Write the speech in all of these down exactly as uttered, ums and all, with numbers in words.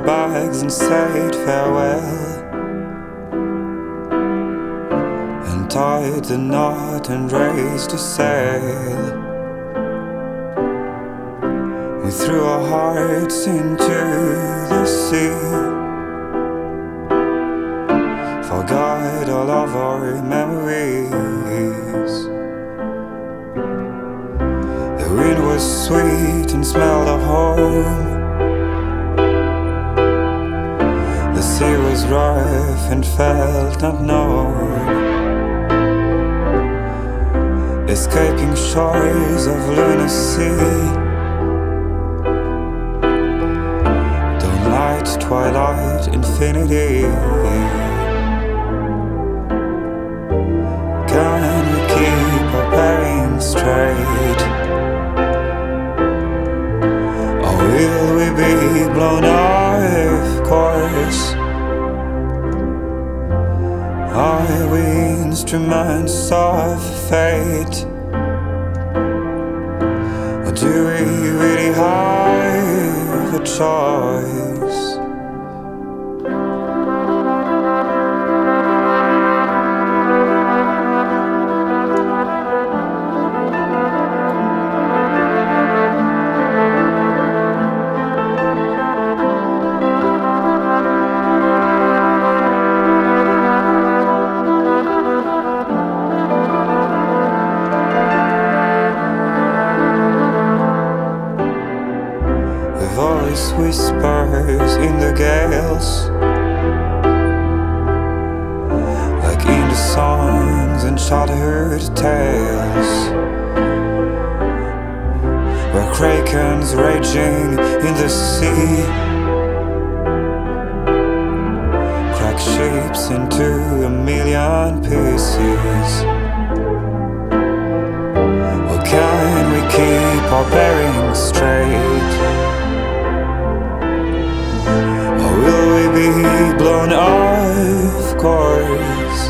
bags and said farewell. Untied the knot and raised a sail. We threw our hearts into the sea, forgot all of our memories. The wind was sweet and smelled of home. The sea was rough and felt not known, escaping shores of lunacy. Don't light, twilight, infinity. Can we keep our bearings straight? Or will we be blown off course? Are we instruments of fate? Or do we really have a choice? Voice whispers in the gales, like in the songs and shattered tales, where krakens raging in the sea crack shapes into a million pieces. Or can we keep our bearings straight? Will we be blown off course?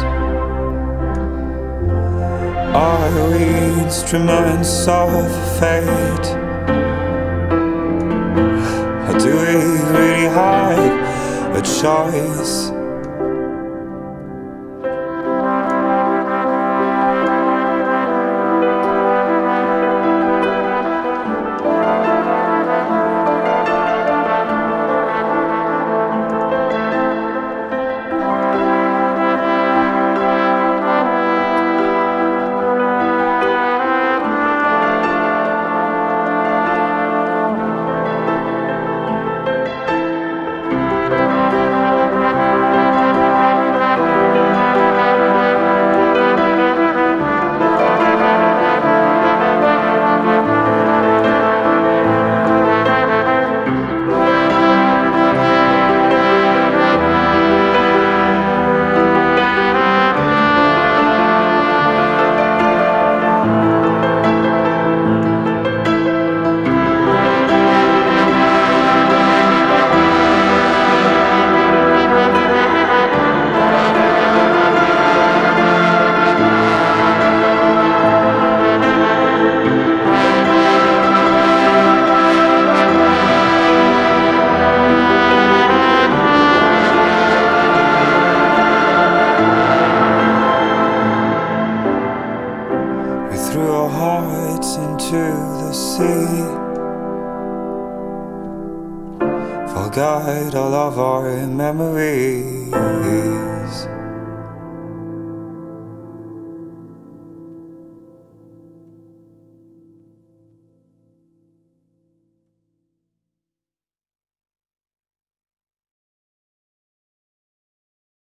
Are we instruments of fate? Or do we really have a choice? Threw our hearts into the sea, forgot all of our memories.